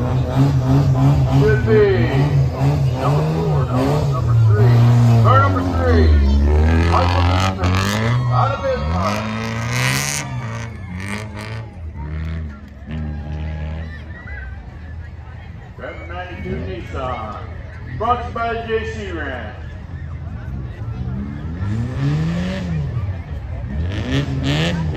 Should be number 4, number 3. Car number 3, Michael Newman, out of Bismarck. Driver 92 Nissan, sponsored by the JC Ranch.